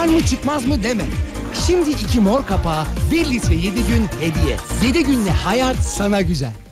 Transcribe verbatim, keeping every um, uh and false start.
çıkar mı çıkmaz mı deme. Şimdi iki mor kapağı, bir litre yedi gün hediye. Yedi günle hayat sana güzel.